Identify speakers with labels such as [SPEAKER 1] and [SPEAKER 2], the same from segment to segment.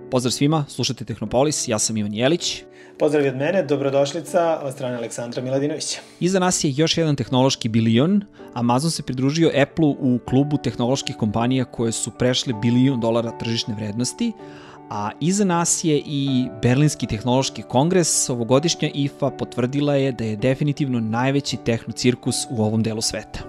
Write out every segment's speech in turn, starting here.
[SPEAKER 1] Pozdrav svima, slušate Tehnopolis, ja sam Ivan Jelić.
[SPEAKER 2] Pozdrav od mene, dobrodošlica od strane Aleksandra Miladinovića.
[SPEAKER 1] Iza nas je još jedan tehnološki bilion. Amazon se pridružio Apple-u u klubu tehnoloških kompanija koje su prešle $1 bilion tržišne vrednosti, a iza nas je i Berlinski tehnološki kongres. Ovogodišnja IFA potvrdila je da je definitivno najveći tehnocirkus u ovom delu sveta.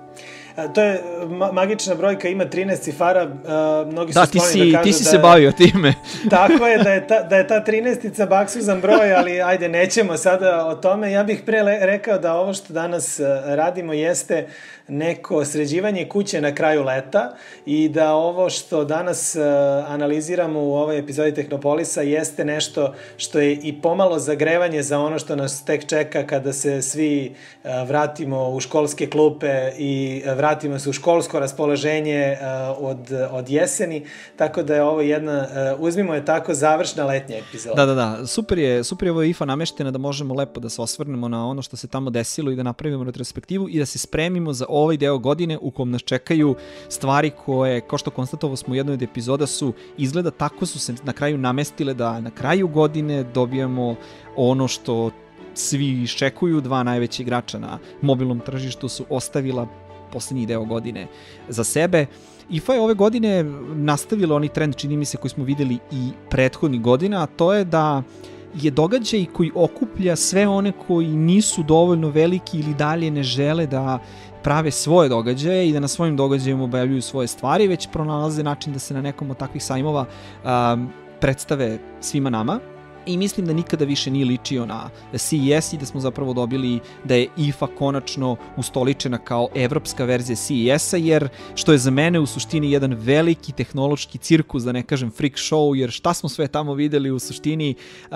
[SPEAKER 2] To je magična brojka, ima 13 cifara, mnogi su skloni da kažu
[SPEAKER 1] ti si se bavio time.
[SPEAKER 2] Tako je, da je ta 13-ica baksuzan broj, ali ajde, nećemo sada o tome. Ja bih pre rekao da ovo što danas radimo jeste neko sređivanje kuće na kraju leta i da ovo što danas analiziramo u ovoj epizodi Tehnopolisa jeste nešto što je i pomalo zagrevanje za ono što nas tek čeka kada se svi vratimo u školske klupe i vratimo se u školsko raspoloženje od jeseni, tako da je ovo jedna, uzmimo je tako, završna letnja epizoda.
[SPEAKER 1] Da, super je ovo IFA nameštena da možemo lepo da se osvrnemo na ono što se tamo desilo i da napravimo retrospektivu i da se spremimo za ovaj deo godine u kom nas čekaju stvari koje, kao što konstatovali smo u jednoj od epizoda, izgleda tako su se na kraju namestile da na kraju godine dobijamo ono što svi iščekuju. Dva najveća igrača na mobilnom tržištu su ostavila poslednji deo godine za sebe. IFA je ove godine nastavila onaj trend, čini mi se, koji smo videli i prethodnih godina, a to je da je događaj koji okuplja sve one koji nisu dovoljno veliki ili dalje ne žele da prave svoje događaje i da na svojim događajima objavljuju svoje stvari, već pronalaze način da se na nekom od takvih sajmova predstave svima nama. I mislim da nikada više nije ličio na CES i da smo zapravo dobili da je IFA konačno ustoličena kao evropska verzija CES-a, jer što je za mene u suštini jedan veliki tehnološki cirkus, da ne kažem freak show, jer šta smo sve tamo videli u suštini,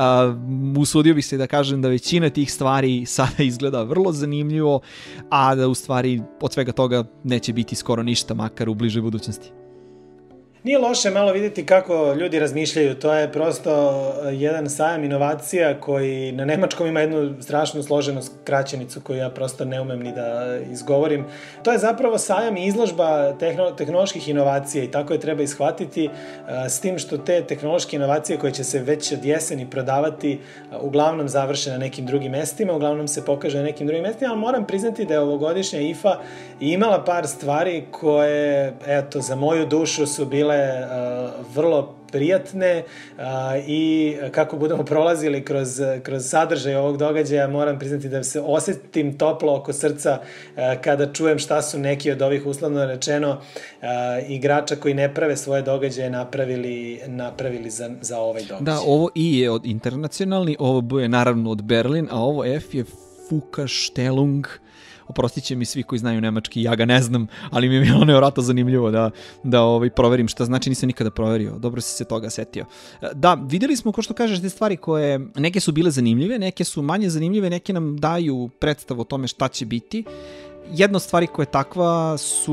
[SPEAKER 1] usudio bih se da kažem da većina tih stvari sada izgleda vrlo zanimljivo, a da u stvari od svega toga neće biti skoro ništa, makar u bližoj budućnosti.
[SPEAKER 2] Nije loše malo vidjeti kako ljudi razmišljaju, to je prosto jedan sajam inovacija koji na nemačkom ima jednu strašnu složenu skraćenicu koju ja prosto ne umem ni da izgovorim. To je zapravo sajam i izložba tehnoloških inovacija i tako je treba ishvatiti, s tim što te tehnološke inovacije koje će se već od jeseni prodavati uglavnom završe na nekim drugim mestima, uglavnom se pokaže na nekim drugim mestima, ali moram priznati da je ovogodišnja IFA imala par stvari koje, eto, za moju dušu su bile vrlo prijatne i kako budemo prolazili kroz sadržaj ovog događaja, moram priznati da se osetim toplo oko srca kada čujem šta su neki od ovih, uslovno rečeno, igrača koji ne prave svoje događaje napravili za ovaj događaj.
[SPEAKER 1] Da, ovo I je od internacionalni, ovo B je naravno od Berlin, a ovo F je Fukaštelung. Oprostit će mi svi koji znaju nemački, ja ga ne znam, ali mi je bilo nevjerojatno zanimljivo da proverim šta znači, nisam nikada proverio, dobro si se toga setio. Da, videli smo, ko što kažeš, te stvari koje, neke su bile zanimljive, neke su manje zanimljive, neke nam daju predstavu o tome šta će biti. Jedna od stvari koja je takva su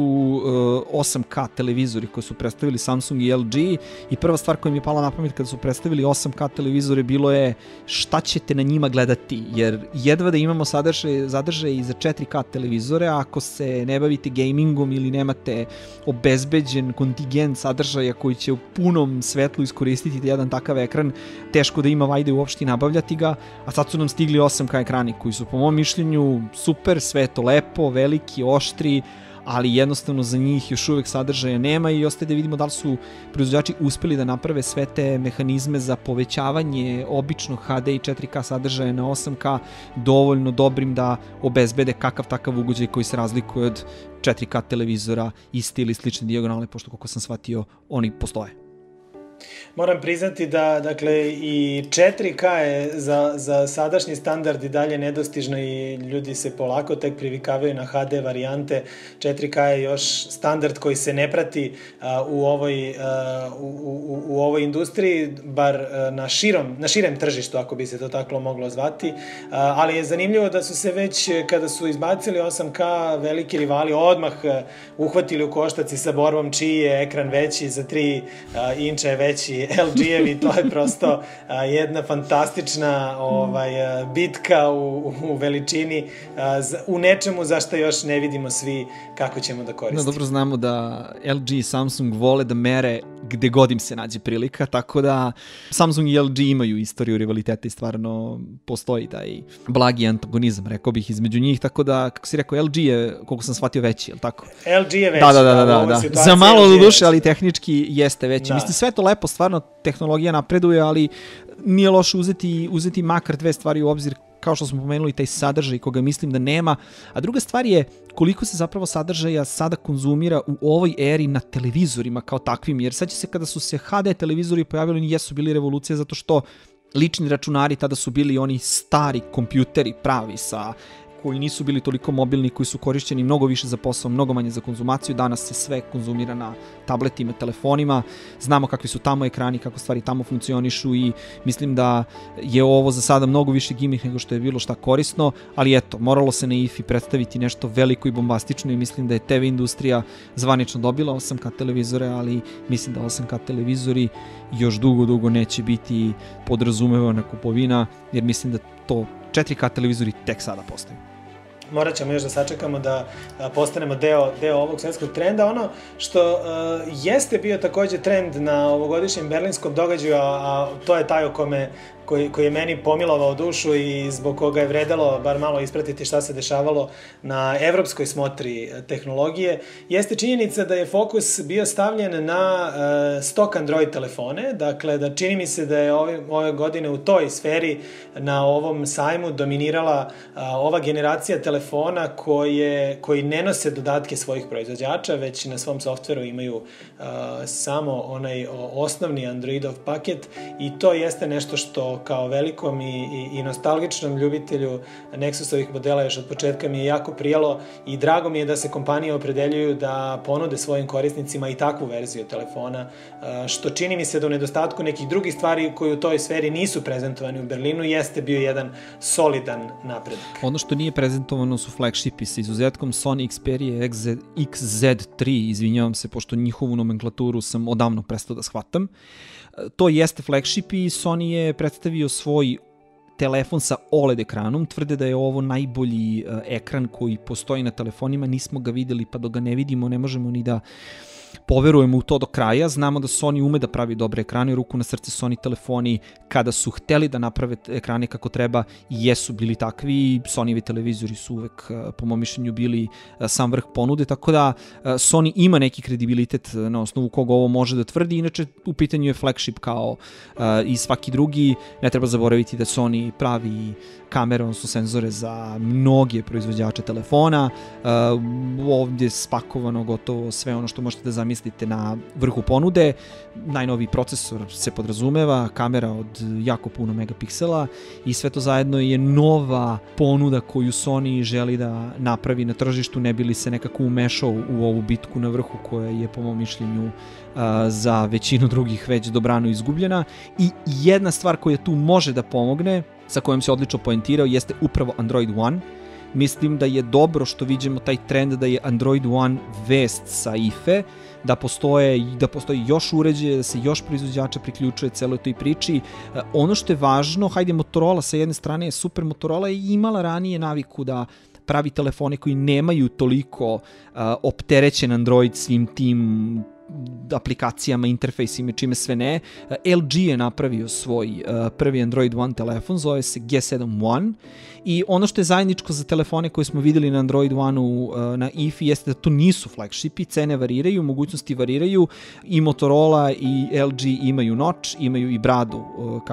[SPEAKER 1] 8K televizori koji su predstavili Samsung i LG i prva stvar koja mi je pala na pamet kada su predstavili 8K televizore bilo je šta ćete na njima gledati, jer jedva da imamo zadržaj i za 4K televizore, a ako se ne bavite gamingom ili nemate obezbeđen kontingent sadržaja koji će u punom svetlu iskoristiti jedan takav ekran, teško da ima vajde uopšte nabavljati ga, a sad su nam stigli 8K ekrani koji su po mom mišljenju super, sve to lepo, veliki, oštri, ali jednostavno za njih još uvek sadržaja nema i ostaje da vidimo da li su proizvođači uspeli da naprave sve te mehanizme za povećavanje običnog HD i 4K sadržaja na 8K dovoljno dobrim da obezbede kakav takav ugođaj koji se razlikuje od 4K televizora iste ili slične dijagonale, pošto koliko sam shvatio oni postoje.
[SPEAKER 2] Moram priznati da, dakle, i 4K je za sadašnji standard i dalje nedostižno i ljudi se polako tek privikavaju na HD varijante. 4K je još standard koji se ne prati u ovoj industriji, bar na širem tržištu, ako bi se to tako moglo zvati, ali je zanimljivo da su se već, kada su izbacili 8K, veliki rivali odmah uhvatili u koštac i sa borbom čiji je ekran veći, za 3 inča je veći LG-evi, to je prosto jedna fantastična bitka u veličini, u nečemu za što još ne vidimo svi kako ćemo da koristimo.
[SPEAKER 1] Dobro znamo da LG i Samsung vole da mere gde god im se nađe prilika, tako da Samsung i LG imaju istoriju rivaliteta i stvarno postoji taj blagi antagonizam, rekao bih, između njih, tako da, kako si rekao, LG je, koliko sam shvatio, veći, je li tako?
[SPEAKER 2] LG je veći,
[SPEAKER 1] da. Za malo do duše, ali tehnički jeste veći. Da. Mislim, sve to lepo, stvarno, tehnologija napreduje, ali nije loše uzeti makar dve stvari u obzir, kao što smo pomenuli, taj sadržaj koga mislim da nema. A druga stvar je koliko se zapravo sadržaja sada konzumira u ovoj eri na televizorima kao takvim, jer sad će se kada su se HD televizori pojavili, oni jesu bili revolucija zato što lični računari tada su bili oni stari kompjuteri pravi koji nisu bili toliko mobilni, koji su korišćeni mnogo više za posao, mnogo manje za konzumaciju. Danas se sve konzumira na tabletima, telefonima. Znamo kakvi su tamo ekrani, kako stvari tamo funkcionišu i mislim da je ovo za sada mnogo više gimmick nego što je bilo šta korisno, ali eto, moralo se na IFI predstaviti nešto veliko i bombastično i mislim da je TV industrija zvanično dobila 8K televizore, ali mislim da 8K televizori još dugo neće biti podrazumevana kupovina, jer mislim da to 4K televizori tek sada postaju.
[SPEAKER 2] Morat ćemo još da sačekamo da postanemo deo ovog svetskog trenda. Ono što jeste bio takođe trend na ovogodišnjem berlinskom događaju, a to je taj koji je meni pomilovao dušu i zbog koga je vredelo bar malo ispratiti šta se dešavalo na evropskoj smotri tehnologije, jeste činjenica da je fokus bio stavljen na stok Android telefone, dakle da čini mi se da je ove godine u toj sferi na ovom sajmu dominirala ova generacija telefona koji ne nose dodatke svojih proizvođača, već na svom softveru imaju samo onaj osnovni Androidov paket i to jeste nešto što kao velikom i nostalgičnom ljubitelju Nexusovih modela još od početka mi je jako prijalo i drago mi je da se kompanije opredeljuju da ponude svojim korisnicima i takvu verziju telefona, što čini mi se da u nedostatku nekih drugih stvari koji u toj sferi nisu prezentovani u Berlinu jeste bio jedan solidan napredak.
[SPEAKER 1] Ono što nije prezentovano su flagshipi sa izuzetkom Sony Xperia XZ3, izvinjavam se, pošto njihovu nomenklaturu sam odavno prestao da shvatam. To jeste flagship i Sony je predstavio svoj telefon sa OLED ekranom, tvrde da je ovo najbolji ekran koji postoji na telefonima, nismo ga videli pa dok ga ne vidimo ne možemo ni da poverujemo u to do kraja. Znamo da Sony ume da pravi dobre ekrane, ruku na srce Sony telefoni kada su hteli da naprave ekrane kako treba jesu bili takvi, Sonyevi televizori su uvek po mom mišljenju bili sam vrh ponude, tako da Sony ima neki kredibilitet na osnovu koga ovo može da tvrdi, inače u pitanju je flagship kao i svaki drugi, ne treba zaboraviti da Sony pravi kamere, odnosno senzore za mnoge proizvođače telefona, ovdje je spakovano gotovo sve ono što možete da zamislite na vrhu ponude, najnoviji procesor se podrazumeva, kamera od jako puno megapiksela i sve to zajedno je nova ponuda koju Sony želi da napravi na tržištu, ne bi li se nekako umešao u ovu bitku na vrhu koja je po mom mišljenju za većinu drugih već dobrano izgubljena. I jedna stvar koja tu može da pomogne, sa kojom se odlično poentirao, jeste upravo Android One. Mislim da je dobro što vidimo taj trend da je Android One vest sa IFE, da postoji još uređaje, da se još proizvođača priključuje celoj toj priči. Ono što je važno, hajde, Motorola sa jedne strane je super, Motorola je imala ranije naviku da pravi telefone koji nemaju toliko opterećen Android svim tim aplikacijama, interfejsima, čime sve ne. LG je napravio svoj prvi Android One telefon, zove se G7 One i ono što je zajedničko za telefone koje smo videli na Android One-u na IFI jeste da to nisu flagshipi, cene variraju, mogućnosti variraju i Motorola i LG imaju notch, imaju i bradu,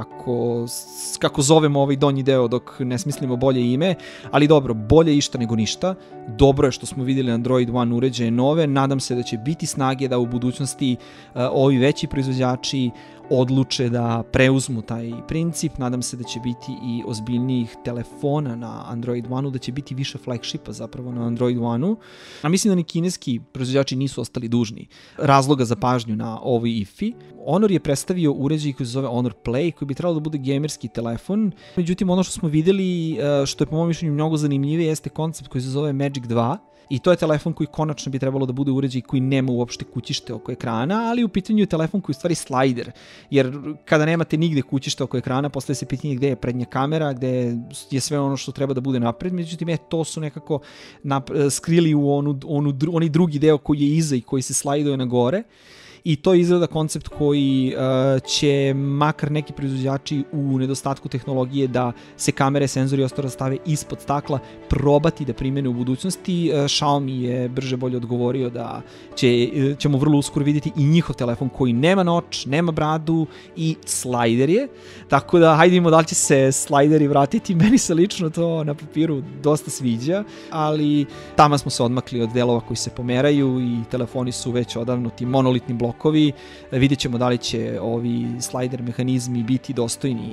[SPEAKER 1] kako zovemo ovaj donji deo dok ne smislimo bolje ime, ali dobro, bolje išta nego ništa. Dobro je što smo videli Android One uređaje nove, nadam se da će biti snage da u budućnosti ovi veći proizvođači odluče da preuzmu taj princip. Nadam se da će biti i ozbiljnijih telefona na Android One-u, da će biti više flagshipa zapravo na Android One-u. A mislim da ni kineski proizvođači nisu ostali dužni razloga za pažnju na ovoj IFI. Honor je predstavio uređaj koji se zove Honor Play, koji bi trebalo da bude gamerski telefon. Međutim, ono što smo videli, što je po mom mišljenju mnogo zanimljivije, jeste koncept koji se zove Magic 2. I to je telefon koji konačno bi trebalo da bude uređaj koji nema uopšte kućište oko ekrana, ali u pitanju je telefon koji je u stvari slajder, jer kada nemate nigde kućište oko ekrana, postaje se pitanje gde je prednja kamera, gde je sve ono što treba da bude napred, međutim, to su nekako skrili u onaj drugi deo koji je iza i koji se slajduje na gore. i to izgleda koncept koji će makar neki proizvođači u nedostatku tehnologije da se kamere, senzori i ostalo stave ispod stakla probati da primene u budućnosti. Xiaomi je brže bolje odgovorio da ćemo vrlo uskoro vidjeti i njihov telefon koji nema noč, nema bradu i slajder je, tako da hajde vidimo da li će se slajderi vratiti. Meni se lično to na papiru dosta sviđa, ali tamo smo se odmakli od delova koji se pomeraju i telefoni su već odavno ti monolitni blokovi. Vidjet ćemo da li će ovi slajder mehanizmi biti dostojni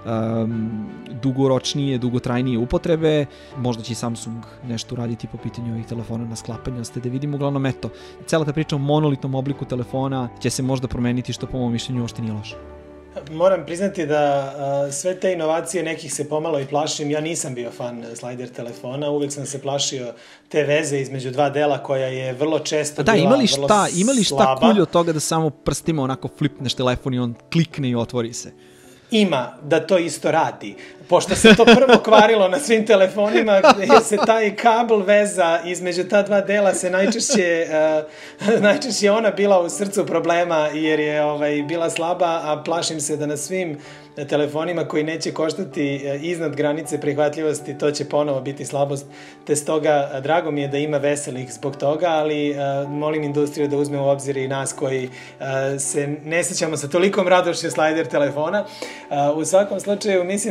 [SPEAKER 1] dugoročnije, dugotrajnije upotrebe. Možda će i Samsung nešto uraditi po pitanju ovih telefona na sklapanje, ste da vidimo. Uglavnom, eto, cela ta priča o monolitnom obliku telefona će se možda promeniti, što po mom mišljenju uopšte nije loše.
[SPEAKER 2] Moram priznati da sve te inovacije nekih se pomalo i plašim. Ja nisam bio fan slajder telefona, uvek sam se plašio te veze između dva dela koja je vrlo često bila vrlo slaba.
[SPEAKER 1] Imali šta kulje od toga da samo prstima onako flipneš telefon i on klikne i otvori se?
[SPEAKER 2] Ima da to isto radi. Pošto se to prvo kvarilo na svim telefonima, gde se taj kabel veza između ta dva dela se najčešće ona bila u srcu problema jer je bila slaba, a plašim se da na svim telefonima koji neće koštati iznad granice prihvatljivosti, to će ponovo biti slabost. Te stoga drago mi je da ima veselih zbog toga, ali molim industriju da uzme u obzir i nas koji se ne sjećamo sa tolikom radošću slajder telefona. U svakom slučaju mislim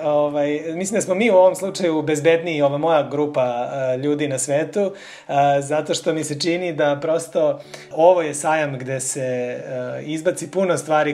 [SPEAKER 2] da smo mi u ovom slučaju bezbedniji, ova moja grupa ljudi na svetu, zato što mi se čini da prosto ovo je sajam gde se izbaci puno stvari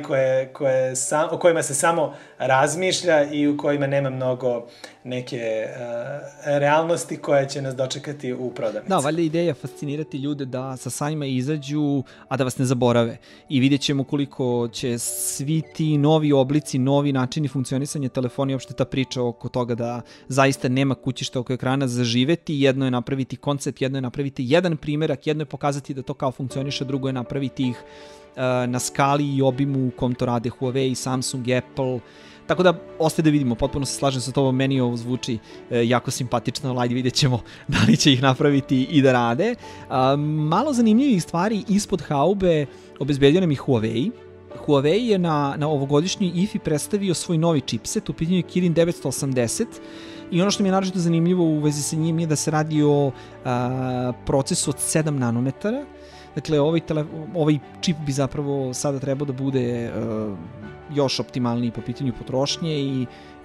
[SPEAKER 2] o kojima se samo razmišlja i u kojima nema mnogo neke realnosti koja će nas dočekati u prodavnici.
[SPEAKER 1] Da, valjda ideja fascinirati ljude da sa sajma izađu, a da vas ne zaborave. I vidjet ćemo koliko će svi ti novi oblici, novi načini funkcionisanja telefona i uopšte ta priča oko toga da zaista nema kućišta oko ekrana zaživeti. Jedno je napraviti koncept, jedno je napraviti jedan primerak, jedno je pokazati da to kao funkcioniše, drugo je napraviti ih na skali i obimu u kom to rade Huawei, Samsung, Apple. Tako da, ostaje da vidimo, potpuno se slažem sa tobom, meni ovo zvuči jako simpatično, ali vidjet ćemo da li će ih napraviti i da rade. Malo zanimljivih stvari ispod haube obezbedio nam i Huawei. Huawei je na ovogodišnjoj IFI predstavio svoj novi chipset, u pitanju je Kirin 980, i ono što mi je naročito zanimljivo u vezi sa njim je da se radi o procesu od 7 nanometara. Dakle, ovaj čip bi zapravo sada trebao da bude još optimalniji po pitanju potrošnje i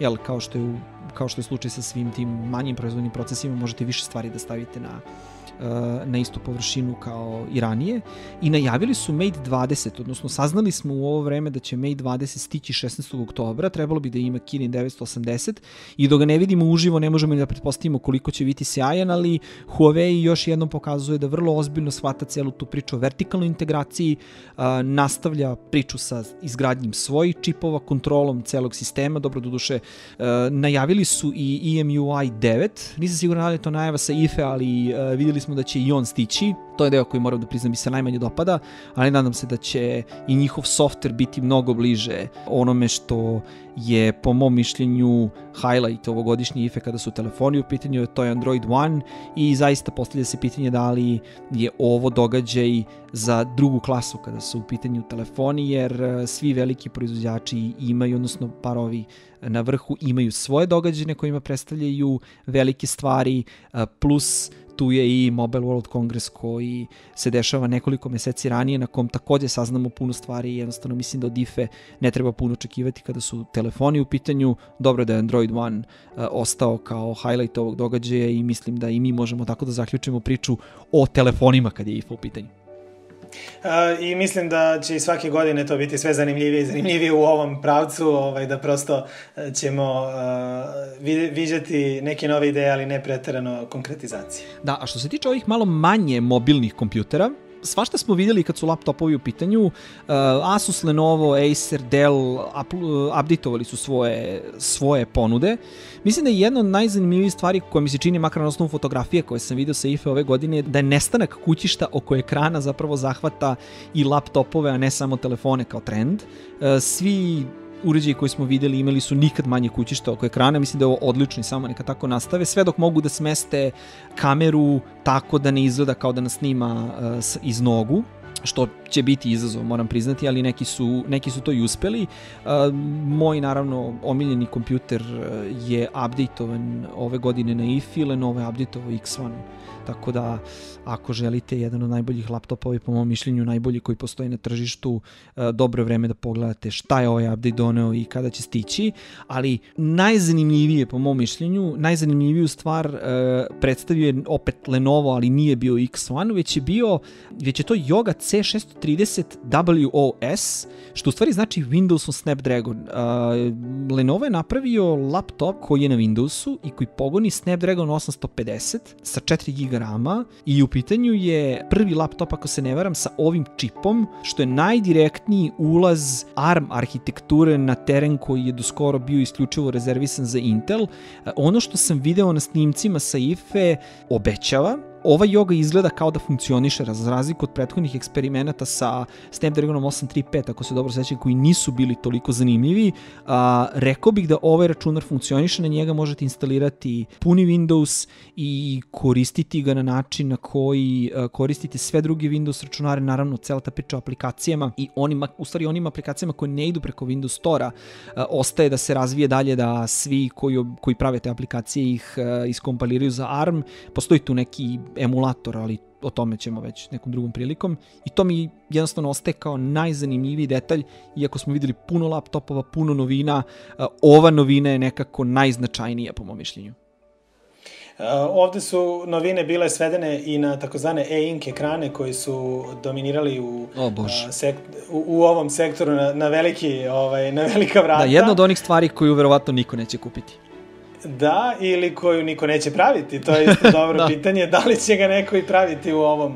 [SPEAKER 1] kao što je slučaj sa svim tim manjim proizvodnim procesima, možete više stvari da stavite na istu površinu kao i ranije. I najavili su Mate 20, odnosno saznali smo u ovo vreme da će Mate 20 stići 16. oktobra, trebalo bi da ima Kirin 980 i dok ga ne vidimo uživo ne možemo ni da pretpostavimo koliko će biti sjajan, ali Huawei još jednom pokazuje da vrlo ozbiljno shvata celu tu priču o vertikalnoj integraciji, nastavlja priču sa izgradnjim svojih čipova, kontrolom celog sistema. Dobro, doduše, najavili su i EMUI 9, nisam siguran da je to najava sa IFE, ali vidjeli smo da će i on stići. To je deo koji moram da priznam mi se najmanje dopada, ali nadam se da će i njihov softver biti mnogo bliže onome što je po mom mišljenju highlight ovogodišnje IFE kada su telefoni u pitanju, to je Android One, i zaista postavlja se pitanje da li je ovo događaj za drugu klasu kada su u pitanju telefoni, jer svi veliki proizvođači imaju, odnosno parovi na vrhu imaju svoje događaje na kojima predstavljaju velike stvari, plus tu je i Mobile World Congress koji se dešava nekoliko meseci ranije, na kom takođe saznamo puno stvari i jednostavno mislim da od IFE ne treba puno očekivati kada su telefoni u pitanju. Dobro da je Android One ostao kao highlight ovog događaja i mislim da i mi možemo tako da zaključimo priču o telefonima kad je IFE u pitanju.
[SPEAKER 2] I mislim da će i svake godine to biti sve zanimljivije i zanimljivije u ovom pravcu, da prosto ćemo viđati neke nove ideje, ali ne preterano konkretizacije.
[SPEAKER 1] Da, a što se tiče ovih malo manje mobilnih kompjutera, svašta smo vidjeli kad su laptopovi u pitanju. Asus, Lenovo, Acer, Dell updateovali su svoje ponude. Mislim da je jedna od najzanimljivijih stvari koja mi se čini, makar na osnovu fotografije koje sam vidio sa IFE ove godine, da je nestanak kućišta oko ekrana zapravo zahvata i laptopove, a ne samo telefone kao trend. Svi uređaji koji smo videli imali su nikad manje kućišta oko ekrana, mislim da je ovo odlično i samo neka tako nastave, sve dok mogu da smeste kameru tako da ne izgleda kao da nas snima iz nogu. što će biti izazov, moram priznati, ali neki su to i uspeli. Moj, naravno, omiljeni kompjuter je updateovan ove godine na IFI, Lenovo je updateovao X1, tako da ako želite jedan od najboljih laptopova i po mom mišljenju najbolji koji postoji na tržištu, dobro je vreme da pogledate šta je ovaj update doneo i kada će stići, ali najzanimljivije po mom mišljenju, najzanimljiviju stvar predstavio je opet Lenovo, ali nije bio X1, već je to Yoga C630 WOS, što u stvari znači Windows on Snapdragon. Lenovo je napravio laptop koji je na Windowsu i koji pogoni Snapdragon 850 sa 4 GB rama i u pitanju je prvi laptop, ako se ne varam, sa ovim čipom, što je najdirektniji ulaz ARM arhitekture na teren koji je doskoro bio isključivo rezervisan za Intel. Ono što sam video na snimcima sa IFE obećava. Ova Yoga izgleda kao da funkcioniše, za razliku od prethodnih eksperimenata sa Snapdragonom 835, ako se dobro sećam, koji nisu bili toliko zanimljivi. Rekao bih da ovaj računar funkcioniše, na njega možete instalirati puni Windows i koristiti ga na način na koji koristite sve druge Windows računare, naravno cela ta priča o aplikacijama i onim aplikacijama koje ne idu preko Windows Store-a, ostaje da se razvije dalje, da svi koji prave te aplikacije ih iskompiliraju za ARM. Postoji tu neki emulator, ali o tome ćemo već nekom drugom prilikom. I to mi jednostavno ostaje kao najzanimljiviji detalj, iako smo videli puno laptopova, puno novina, ova novina je nekako najznačajnija po mom mišljenju.
[SPEAKER 2] Ovde su novine bile svedene i na takozvane e-ink ekrane koji su dominirali u ovom sektoru na velika vrata.
[SPEAKER 1] Da, jedna od onih stvari koju verovatno niko neće kupiti.
[SPEAKER 2] Da, ili koju niko neće praviti, to je isto dobro pitanje, da li će ga neko i praviti u ovom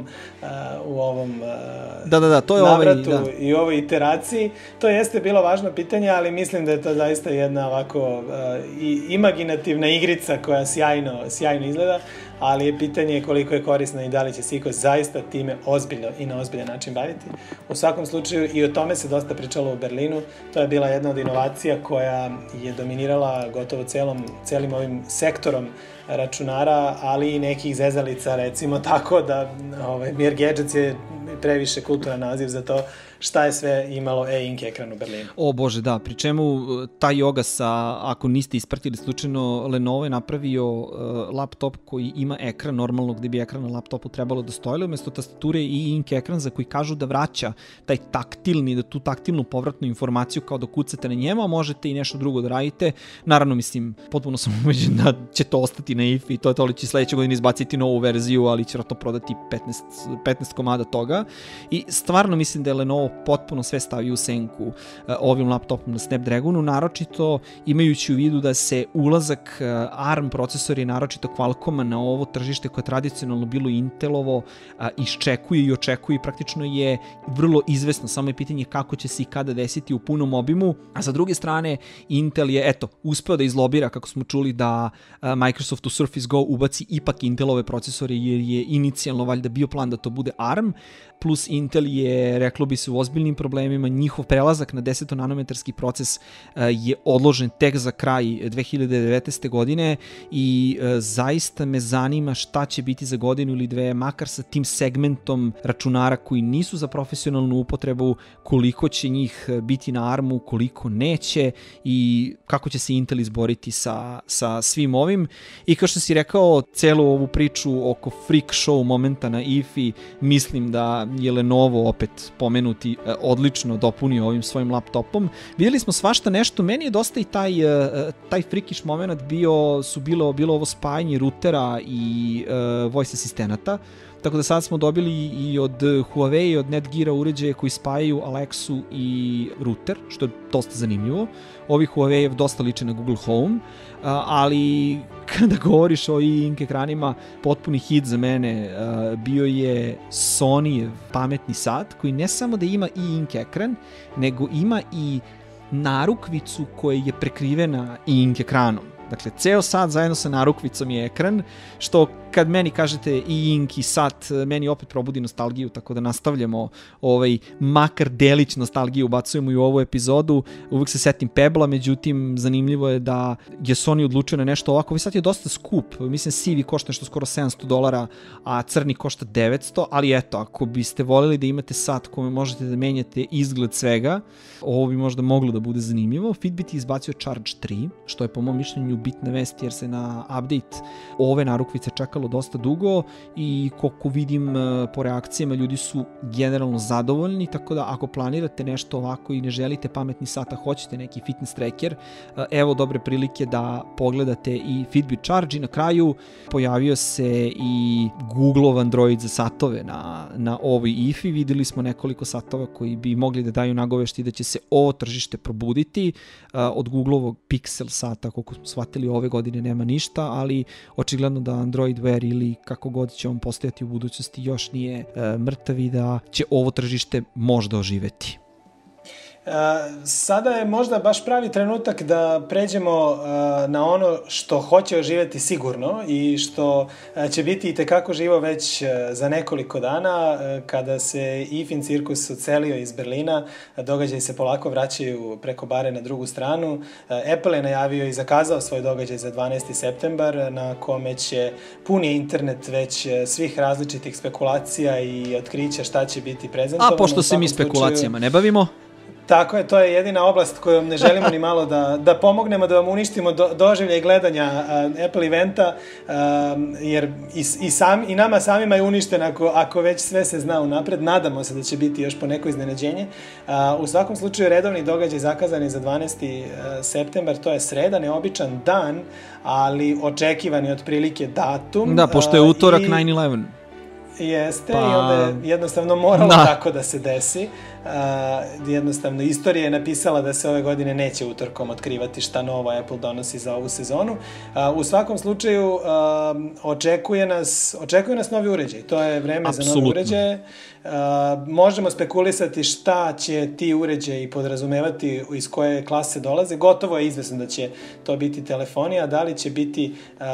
[SPEAKER 1] to je
[SPEAKER 2] navratu i ovoj iteraciji. To jeste bilo važno pitanje, ali mislim da je to zaista jedna ovako imaginativna igrica koja sjajno izgleda, ali je pitanje koliko je korisna i da li će se iko zaista time ozbiljno i na ozbiljan način baviti. U svakom slučaju i o tome se dosta pričalo u Berlinu, to je bila jedna od inovacija koja je dominirala gotovo celim ovim sektorom računara, ali i nekih zezalica, recimo tako da Mir Gadgets je previše kulturan naziv za to šta je sve imalo e-ink ekran u Berlinu.
[SPEAKER 1] O bože, da, pri čemu ta Yoga ako niste ispratili slučajno, Lenovo je napravio laptop koji ima ekran normalno gde bi ekran na laptopu trebalo da stoji, umesto tastature i ink ekran za koji kažu da vraća taj taktilni, da tu taktilnu povratnu informaciju kao da kucate na njemu, a možete i nešto drugo da radite. Naravno, mislim, potpuno sam ubeđen da će to ostati na IFI i to je to, li će sledeće godine izbaciti novu verziju, ali će to prodati 15 komada toga. I stvarno mislim da je Lenovo potpuno sve stavio u senku ovim laptopom na Snapdragonu, naročito imajući u vidu da se ulazak ARM procesora i naročito Qualcomma na ovo tržište koje je tradicionalno bilo Intelovo iščekuje i očekuje i praktično je vrlo izvesno, samo je pitanje kako će se i kada desiti u punom obimu, a sa druge strane Intel je uspeo da izlobira, kako smo čuli, da Microsoft u Surface Go ubaci ipak Intelove procesore jer je inicijalno valjda bio plan da to bude ARM, plus Intel je, reklo bi se, u ozbiljnim problemima, njihov prelazak na 10-nanometarski proces je odložen tek za kraj 2019. godine i zaista me zanima šta će biti za godinu ili dve, makar sa tim segmentom računara koji nisu za profesionalnu upotrebu, koliko će njih biti na ARM-u, koliko neće i kako će se Intel izboriti sa svim ovim. I kao što si rekao, celu ovu priču oko freak show momenta na IFI, mislim da je Lenovo, opet pomenuti, odlično dopunio ovim svojim laptopom. Vidjeli smo svašta nešto, meni je dosta i taj freakish moment bilo ovo spajanje rutera i voice asistenata, tako da sad smo dobili i od Huawei i od Netgeara uređaje koji spajaju Alexu i router, što je dosta zanimljivo. Ovi Huawei dosta liče na Google Home, ali kada govoriš o e-ink ekranima, potpuni hit za mene bio je Sonyjev pametni sat, koji ne samo da ima e-ink ekran, nego ima i narukvicu koja je prekrivena e-ink ekranom. Dakle, ceo sat zajedno sa narukvicom je ekran, što kad meni kažete i ink i sat, meni opet probudi nostalgiju, tako da nastavljamo makar delić nostalgiju, ubacujemo i u ovu epizodu. Uvijek se setim Pebla, međutim, zanimljivo je da je Sony odlučio na nešto ovako. Ovaj sat je dosta skup, mislim sivi košta nešto skoro $700, a crni košta 900, ali eto, ako biste voljeli da imate sat kome možete da menjate izgled svega, ovo bi možda moglo da bude zanimljivo. Fitbit je izbacio Charge 3, što je po mom mišljenju bitna vest jer se na update ove narukvice čekalo dosta dugo i koliko vidim po reakcijama ljudi su generalno zadovoljni, tako da ako planirate nešto ovako i ne želite pametni sat, a hoćete neki fitness tracker, evo dobre prilike da pogledate i Fitbit Charge. I na kraju pojavio se i Googleov Android za satove na ovoj IFI. Videli smo nekoliko satova koji bi mogli da daju nagovešti da će se ovo tržište probuditi. Od Googleovog Pixel sata, koliko smo shvatili, ove godine nema ništa, ali očigledno da Android Wear ili kako god će on postojati u budućnosti još nije mrtav i da će ovo tržište možda oživeti.
[SPEAKER 2] Sada je možda baš pravi trenutak da pređemo na ono što hoće oživjeti sigurno i što će biti itekako živo već za nekoliko dana kada se IFIN cirkus odselio iz Berlina. Događaji se polako vraćaju preko bare na drugu stranu. Apple je najavio i zakazao svoj događaj za 12. septembar na kome će puni internet već svih različitih spekulacija i otkrića šta će biti prezentovano.
[SPEAKER 1] A pošto se mi spekulacijama ne bavimo?
[SPEAKER 2] Tako je, to je jedina oblast kojom ne želimo ni malo da pomognemo, da vam uništimo doživljaj gledanja Apple eventa, jer i nama samima je uništen ako već sve se zna unapred. Nadamo se da će biti još po neko iznenađenje. U svakom slučaju redovni događaj zakazan je za 12. septembar, to je sreda, neobičan dan, ali očekivani otprilike datum.
[SPEAKER 1] Da, pošto je utorak 9/11.
[SPEAKER 2] Jeste, i onda je jednostavno moralo tako da se desi. Jednostavno, istorija je napisala da se ove godine neće utorkom otkrivati šta novo Apple donosi za ovu sezonu. U svakom slučaju, očekuje nas novi uređaj. To je vreme za nove uređaje. Možemo spekulisati šta će ti uređaji podrazumevati, iz koje klase dolaze. Gotovo je izvesno da će to biti telefoni, a da li će biti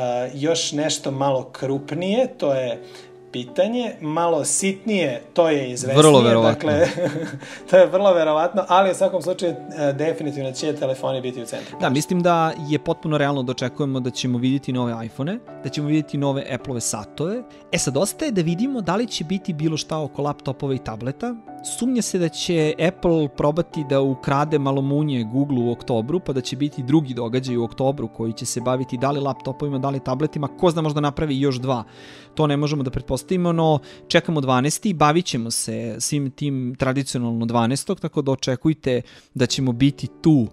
[SPEAKER 2] još nešto malo krupnije, to je pitanje, malo sitnije, to je izvesnije.
[SPEAKER 1] Vrlo verovatno.
[SPEAKER 2] Dakle, to je vrlo verovatno, ali u svakom slučaju definitivno će telefoni biti u centru.
[SPEAKER 1] Da, mislim da je potpuno realno da očekujemo da ćemo vidjeti nove iPhone, da ćemo vidjeti nove Apple-ove satove. Sad ostaje da vidimo da li će biti bilo šta oko laptopova i tableta. Sumnja se da će Apple probati da ukrade malo munje Google u oktobru, pa da će biti drugi događaj u oktobru koji će se baviti da li laptopovima, da li tabletima, ko zna, možda napravi još dva. To ne možemo da pretpostavimo, no čekamo 12. Bavit ćemo se svim tim tradicionalno 12. Tako da očekujte da ćemo biti tu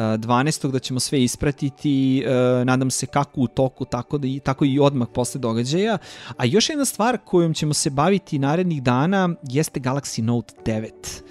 [SPEAKER 1] 12. da ćemo sve ispratiti, nadam se kako u toku, tako i odmah posle događaja. A još jedna stvar kojom ćemo se baviti narednih dana jeste Galaxy Note 9.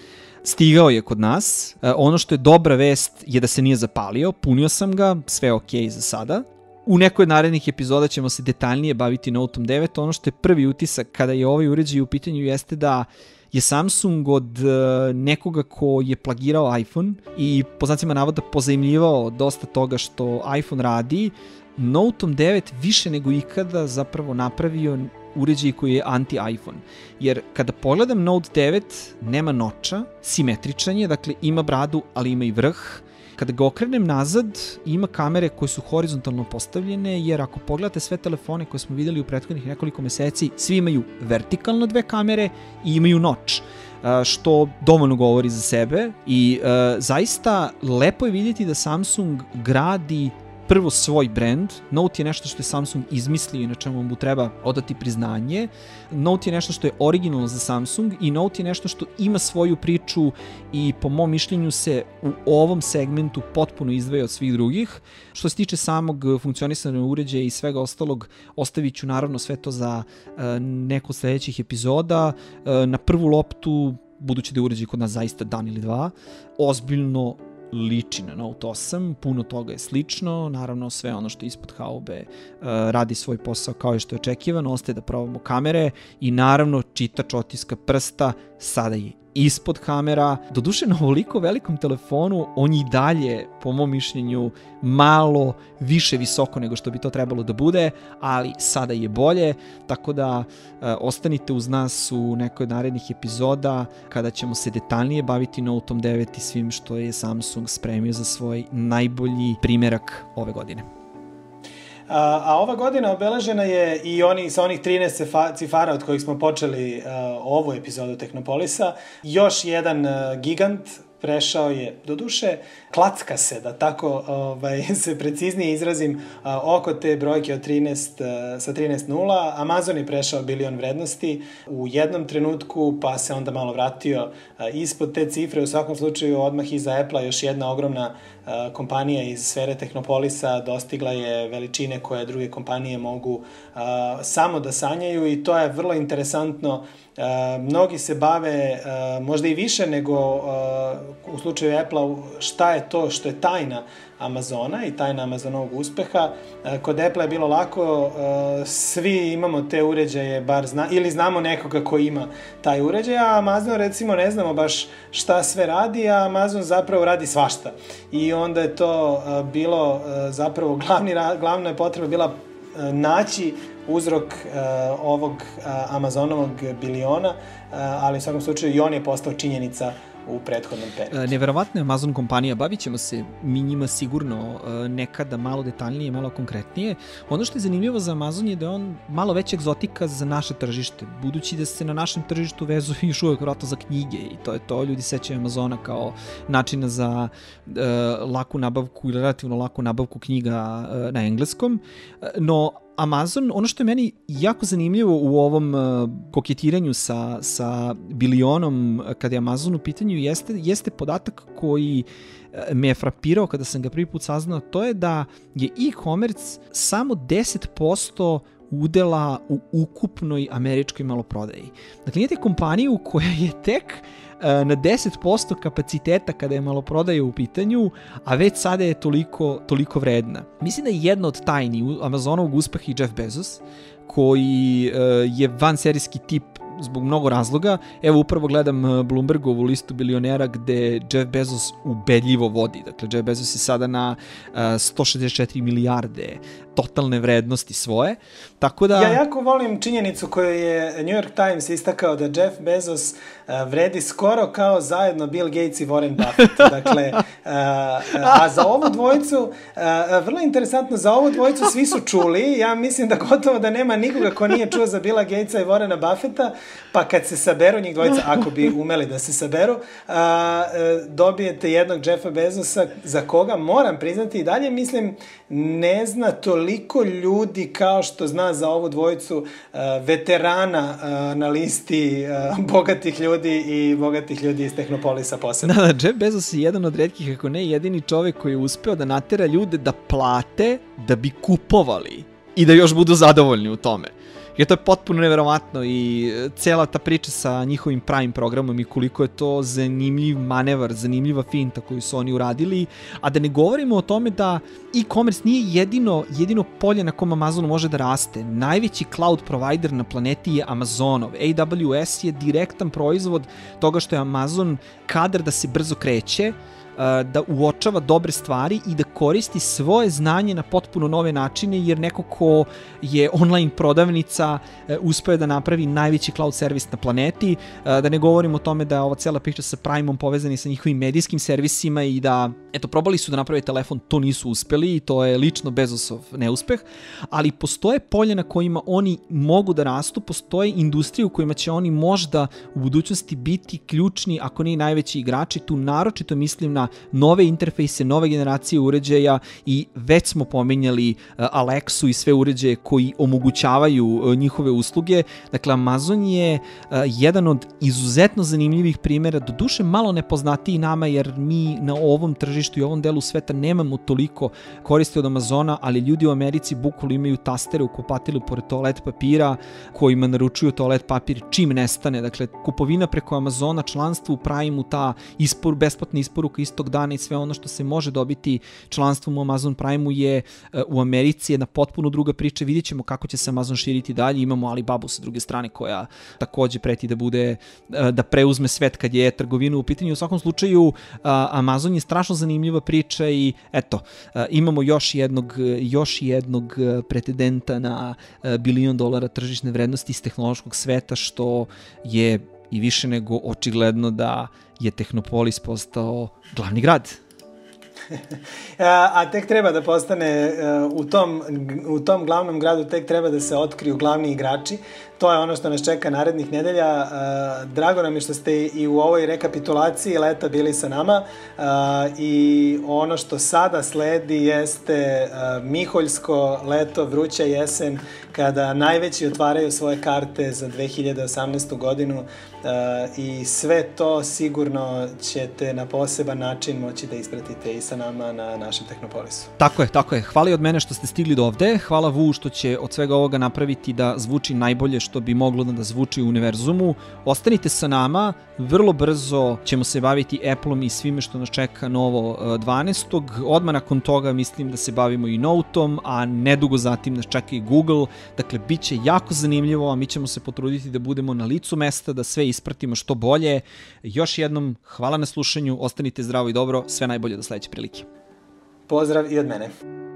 [SPEAKER 1] Stigao je kod nas, ono što je dobra vest je da se nije zapalio, punio sam ga, sve ok za sada. U nekoj od narednih epizoda ćemo se detaljnije baviti Note 9. Ono što je prvi utisak kada je ovaj uređaj u pitanju jeste da je Samsung od nekoga ko je plagirao iPhone i po znacima navoda pozajmljivao dosta toga što iPhone radi, Note 9 više nego ikada zapravo napravio uređaj koji je anti-iPhone. Jer kada pogledam Note 9, nema noča, simetričan je, dakle ima bradu, ali ima i vrh. Kada ga okrenem nazad, ima kamere koje su horizontalno postavljene, jer ako pogledate sve telefone koje smo videli u prethodnih nekoliko meseci, svi imaju vertikalno dve kamere i imaju noč, što dovoljno govori za sebe i zaista lepo je vidjeti da Samsung gradi prvo svoj brand. Note je nešto što je Samsung izmislio i na čemu mu treba odati priznanje. Note je nešto što je originalno za Samsung i Note je nešto što ima svoju priču i po mom mišljenju se u ovom segmentu potpuno izdvaja od svih drugih. Što se tiče samog funkcionisanja uređaja i svega ostalog, ostavit ću naravno sve to za neko od sledećih epizoda. Na prvu loptu, budući da je uređaj kod nas zaista dan ili dva, ozbiljno liči na Note 8, puno toga je slično, naravno sve ono što je ispod haube radi svoj posao kao i što je očekivano, ostaje da probamo kamere i naravno čitač otiska prsta, sada je ispod kamera. Doduše, na ovoliko velikom telefonu on i dalje, po mom mišljenju, malo više visoko nego što bi to trebalo da bude, ali sada je bolje, tako da ostanite uz nas u nekoj od narednih epizoda kada ćemo se detaljnije baviti Note 9 i svim što je Samsung spremio za svoj najbolji primerak ove godine.
[SPEAKER 2] A ova godina obeležena je i sa onih 13 cifara od kojih smo počeli ovu epizodu Tehnopolisa. Još jedan gigant prešao je, doduše, klacka se, da tako se preciznije izrazim, oko te brojke od 13, sa 13.0. Amazon je prešao bilion vrednosti u jednom trenutku, pa se onda malo vratio ispod te cifre. U svakom slučaju, odmah iza Apple-a još jedna ogromna kompanija iz sfere Tehnopolisa dostigla je veličine koje druge kompanije mogu samo da sanjaju i to je vrlo interesantno. Mnogi se bave možda i više nego u slučaju Apple-a šta je to što je tajna Amazona i tajna Amazonovog uspeha. Kod Apple je bilo lako, svi imamo te uređaje, ili znamo nekoga ko ima taj uređaj, a Amazon recimo ne znamo baš šta sve radi, a Amazon zapravo radi svašta. I onda je to bilo zapravo glavna je potreba bila naći uzrok ovog Amazonovog biliona, ali u svakom slučaju i on je postao činjenica u prethodnom periodu.
[SPEAKER 1] Neverovatna je Amazon kompanija, bavit ćemo se mi njima sigurno nekada malo detaljnije, malo konkretnije. Ono što je zanimljivo za Amazon je da je on malo već egzotika za naše tržište, budući da se na našem tržištu vezuju još uvek vratno za knjige i to je to, ljudi sećaju Amazona kao načina za laku nabavku ili relativno laku nabavku knjiga na engleskom, no Amazon, ono što je meni jako zanimljivo u ovom koketiranju sa bilionom kada je Amazon u pitanju jeste podatak koji me je frapirao kada sam ga prvi put saznao, to je da je e-commerce samo 10% udela u ukupnoj američkoj maloprodaji. Dakle, imate kompaniju koja je tek na 10% kapaciteta kada je maloprodaja u pitanju, a već sada je toliko vredna. Mislim da je jedna od tajni Amazonovog uspeha i Jeff Bezos, koji je vanserijski tip zbog mnogo razloga. Evo, upravo gledam Bloombergovu listu bilionera gde Jeff Bezos ubedljivo vodi. Dakle, Jeff Bezos je sada na 164 milijarde totalne vrednosti svoje. Tako da...
[SPEAKER 2] Ja jako volim činjenicu koju je New York Times istakao da Jeff Bezos vredi skoro kao zajedno Bill Gates i Warren Buffett. Dakle, a za ovu dvojicu, vrlo interesantno, za ovu dvojicu svi su čuli. Ja mislim da gotovo da nema nikoga ko nije čuo za Billa Gatesa i Warrena Buffetta, pa kad se saberu njih dvojica, ako bi umeli da se saberu, dobijete jednog Jeffa Bezosa za koga, moram priznati i dalje, mislim, ne zna toliko ljudi kao što zna za ovu dvojicu veterana na listi bogatih ljudi i bogatih ljudi iz Tehnopolisa posebno.
[SPEAKER 1] Da, Jeff Bezos je jedan od retkih, ako ne jedini čovjek koji je uspeo da natera ljude da plate da bi kupovali i da još budu zadovoljni u tome. Jer to je potpuno neverovatno i cela ta priča sa njihovim Prime programom i koliko je to zanimljiv manevar, zanimljiva finta koju su oni uradili, a da ne govorimo o tome da e-commerce nije jedino polje na kom Amazon može da raste. Najveći cloud provider na planeti je Amazonov. AWS je direktan proizvod toga što je Amazon kadar da se brzo kreće, da uočava dobre stvari i da koristi svoje znanje na potpuno nove načine, jer neko ko je online prodavnica uspeo da napravi najveći cloud servis na planeti, da ne govorim o tome da je ova cela priča sa Prime-om povezani sa njihovim medijskim servisima i da, eto, probali su da naprave telefon, to nisu uspeli i to je lično Bezosov neuspeh, ali postoje polje na kojima oni mogu da rastu, postoje industrije u kojima će oni možda u budućnosti biti ključni, ako ne i najveći igrači, tu naročito mislim na nove interfejse, nove generacije uređaja i već smo pomenjali Alexu i sve uređaje koji omogućavaju njihove usluge. Dakle, Amazon je jedan od izuzetno zanimljivih primjera, doduše malo nepoznatiji nama jer mi na ovom tržištu i ovom delu sveta nemamo toliko koristi od Amazona, ali ljudi u Americi bukvalno imaju tastere u kupatilu pored toalet papira kojima naručuju toalet papir čim nestane. Dakle, kupovina preko Amazona, članstvo u Prime-u, ta besplatna isporuka istog dana i sve ono što se može dobiti članstvom u Amazon Prime-u je u Americi jedna potpuno druga priča. Vidjet ćemo kako će se Amazon širiti dalje. Imamo Alibabu sa druge strane koja takođe preti da preuzme svet kad je trgovina u pitanju. U svakom slučaju Amazon je strašno zanimljiva priča i eto, imamo još jednog pretendenta na $1 bilion tržišne vrednosti iz tehnološkog sveta, što je i više nego očigledno da je Technopolis postao glavni grad.
[SPEAKER 2] A tek treba da postane, u tom glavnom gradu tek treba da se otkriju glavni igrači. To je ono što nas čeka narednih nedelja. Drago nam je što ste i u ovoj rekapitulaciji leta bili sa nama i ono što sada sledi jeste Miholjsko leto, vruća jesen, kada najveći otvaraju svoje karte za 2018. godinu i sve to sigurno ćete na poseban način moći da ispratite i sa nama na našem Technopolisu.
[SPEAKER 1] Tako je. Hvala i od mene što ste stigli do ovde. Hvala Vu što će od svega ovoga napraviti da zvuči najbolje što bi moglo da zvuči u univerzumu. Ostanite sa nama, vrlo brzo ćemo se baviti Appleom i svime što nas čeka novo 12. Odmah nakon toga mislim da se bavimo i Noteom, a nedugo zatim nas čeka i Google. Dakle, bit će jako zanimljivo, a mi ćemo se potruditi da budemo na licu mesta, da sve ispratimo što bolje. Još jednom, hvala na slušanju, ostanite zdravo i dobro, sve najbolje do sledeće prilike.
[SPEAKER 2] Pozdrav i od mene.